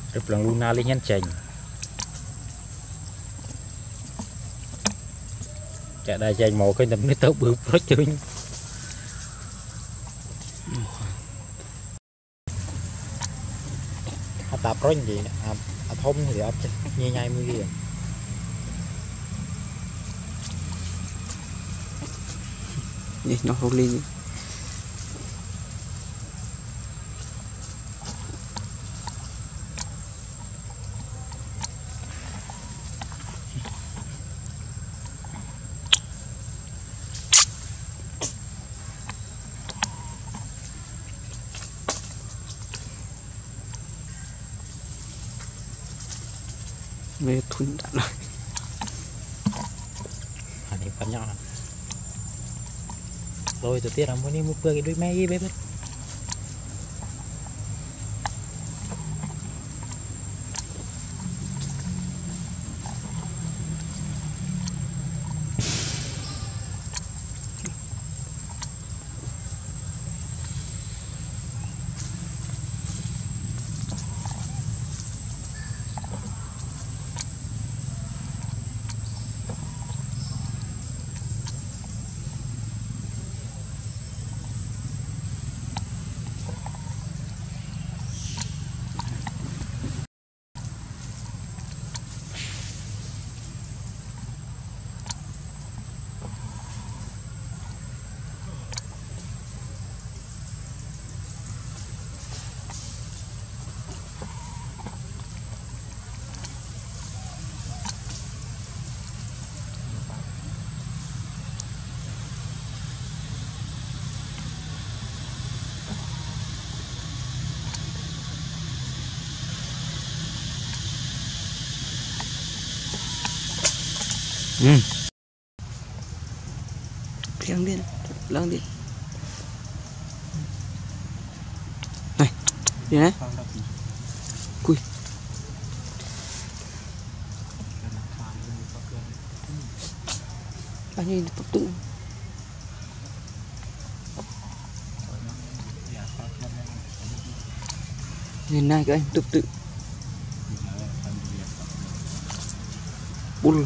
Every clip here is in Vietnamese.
Rực lòng Luna lên nhân chành chả đại chành màu cái nấm nước tấu bự rất chơi tạp rồi gì thông thì ấp nhai nhai mới gì đi nó không lên về thun đã rồi thì phần nhỏ rồi từ tiết là muốn đi mua cái đôi máy bếp Piang đi lăng đi này đi này cùi anh nhìn tự nhìn này các anh tự bull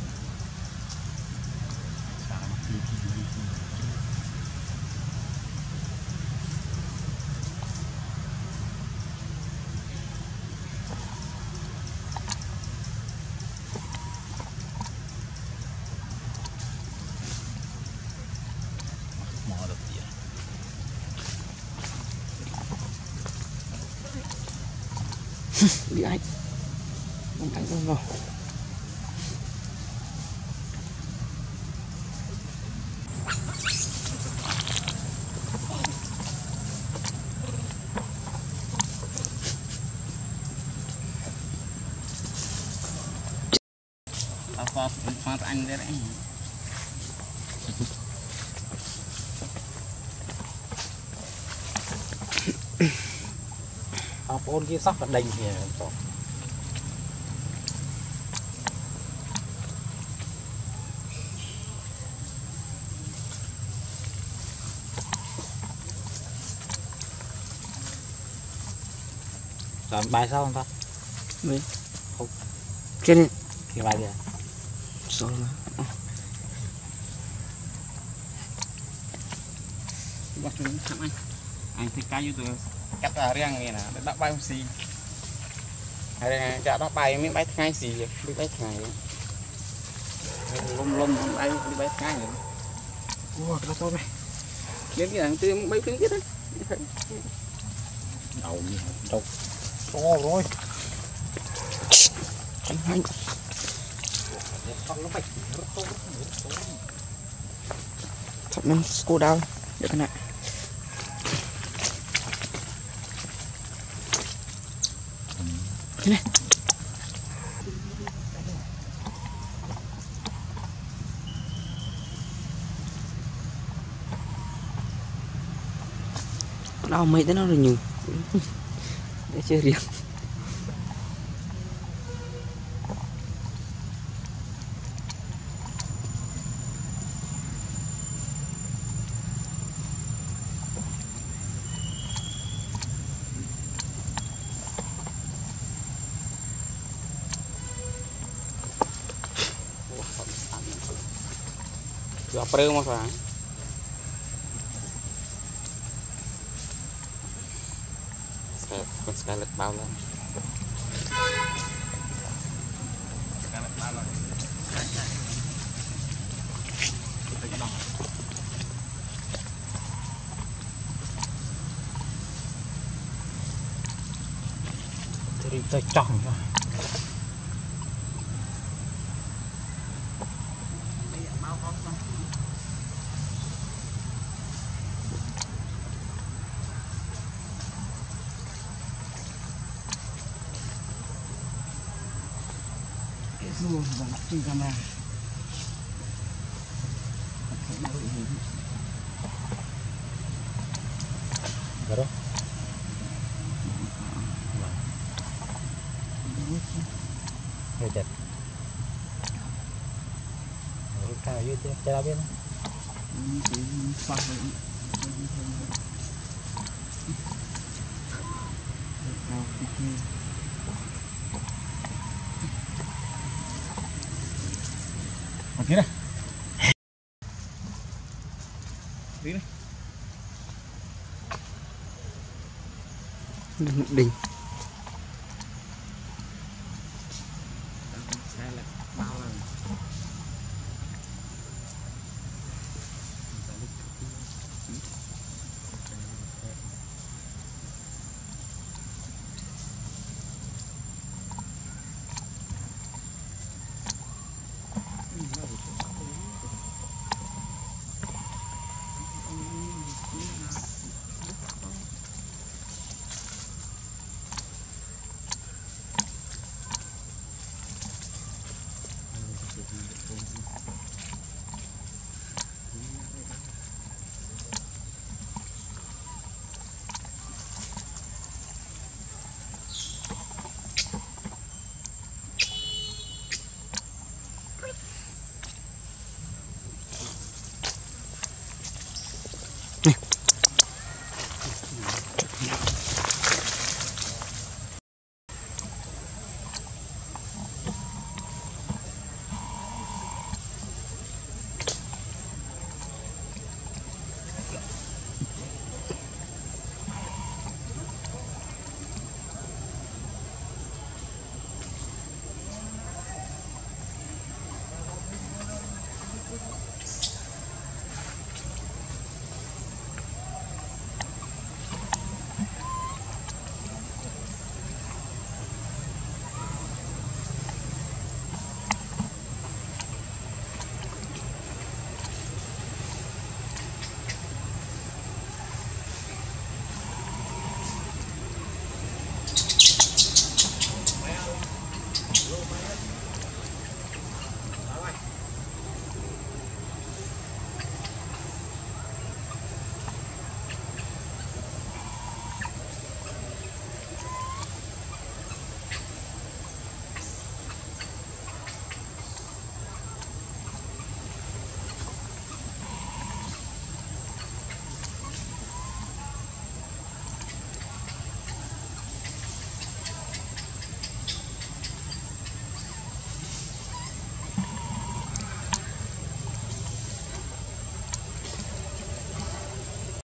đi anh không vào apa manfaat anh đấy ôn kia sắc là đành thì làm bài sao không ta mấy trên đi cái bài kìa rồi mà bắt chúng thằng anh thích cái như tôi cắt ra riêng này nè đắp bay không xì hay chả đắp bay miếng bay ngay xì đi bay ngày lum lum bay đi bay ngay nữa ủa nó to mày đến cái thằng tôi bay tiếng biết đấy đầu đâu to rồi anh thật mình cô đau được cái này này đau mấy tới nó rồi nhiều để chơi riêng gặp prơ mà phải con Scarlet bao lên Scarlet bao lên thì tôi chọn rồi rồi và lắp trên camera đó hơi chật cao dưới cho đâu biết Đi đây. Đi đây. Đinh